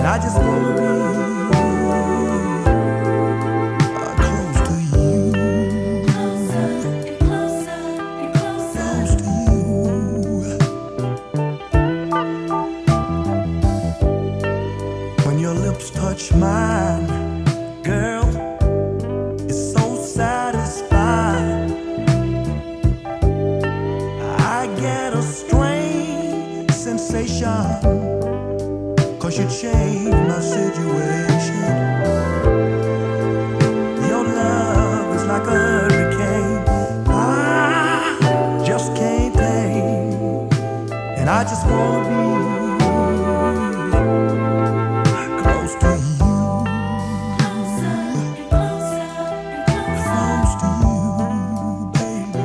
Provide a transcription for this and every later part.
and I just wanna be close to you. Closer and closer and closer. Close to you. When your lips touch mine, girl, it's so satisfying. I get a strange sensation, 'cause you change my situation. Your love is like a hurricane I just can't tame, and I just wanna be close to you. Closer and closer and closer. Close to you, baby.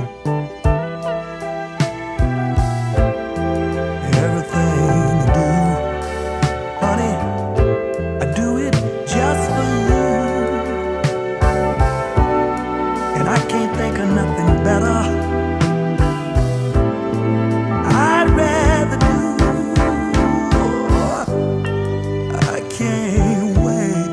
Everything you do, honey, I do it just for you, and I can't think of nothing better. I'd rather do. I can't wait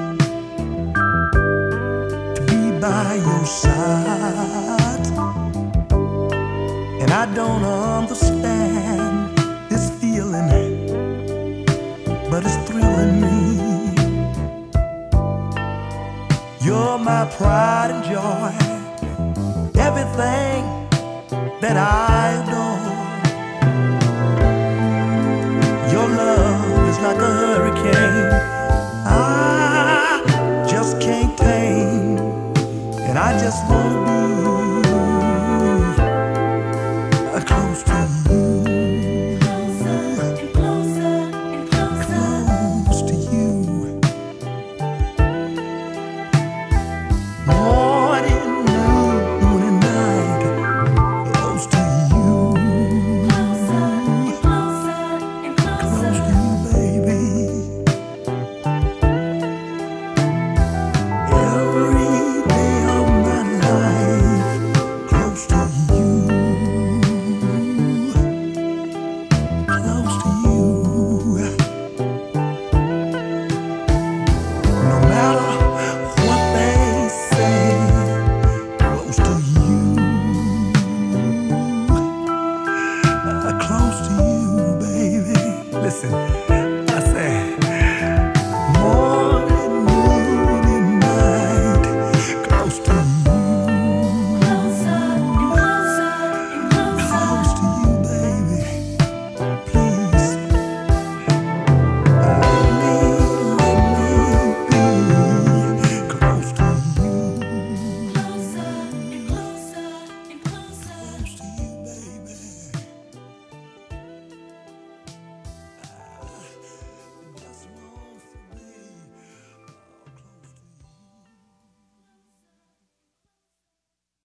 to be by your side, and I don't understand this feeling, but it's thrilling me. You're my pride and joy, everything that I adore. Your love is like a hurricane I just can't tame, and I just want